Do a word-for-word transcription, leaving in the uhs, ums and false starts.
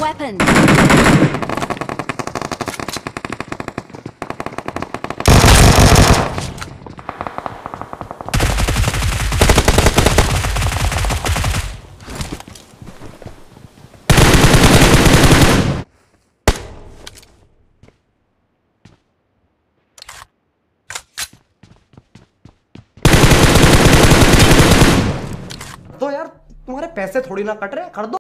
weapon. तो यार तुम्हारे पैसे थोड़ी ना कट रहे, कर दो।